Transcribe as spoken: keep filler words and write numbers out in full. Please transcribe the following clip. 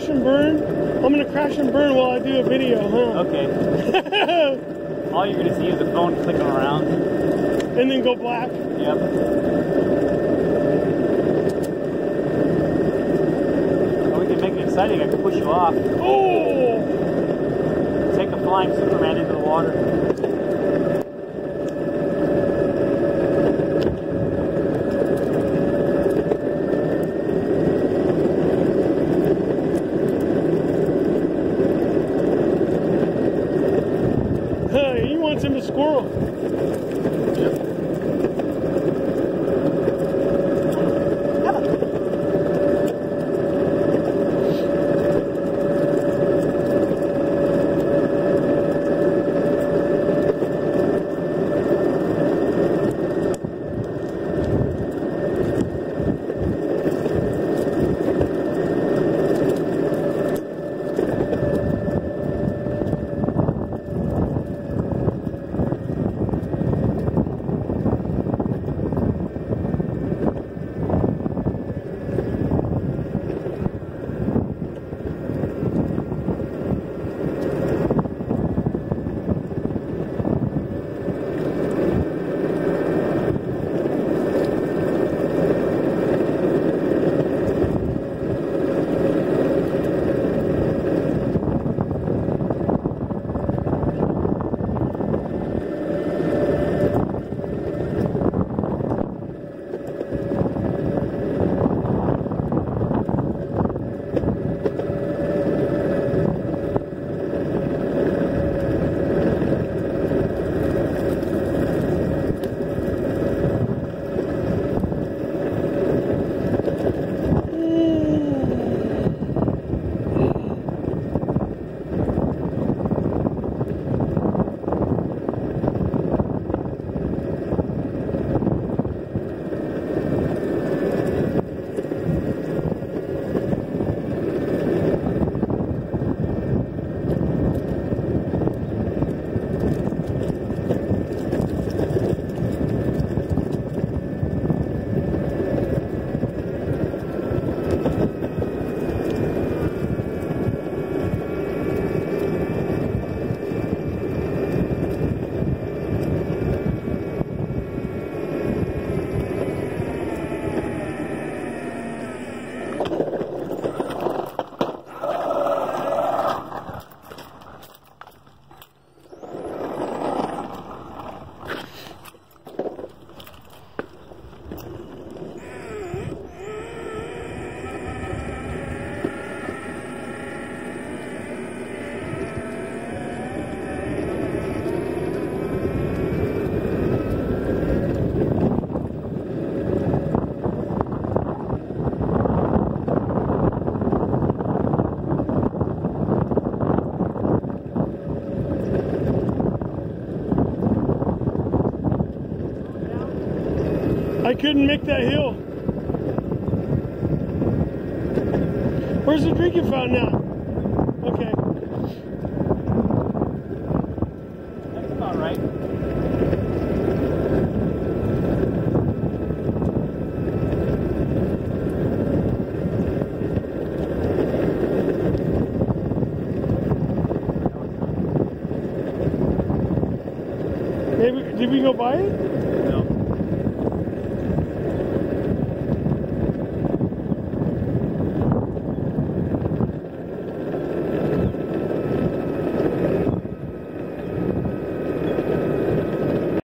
crash and burn? I'm gonna crash and burn while I do a video, huh? Okay. All you're gonna see is the phone clicking around. And then go black? Yep. Well, we can make it exciting. I can push you off. Oh! Take the flying Superman into the water. He wants him a squirrel. I couldn't make that hill. Where's the drinking fountain at? Okay. That's about right. Maybe, did we go by it?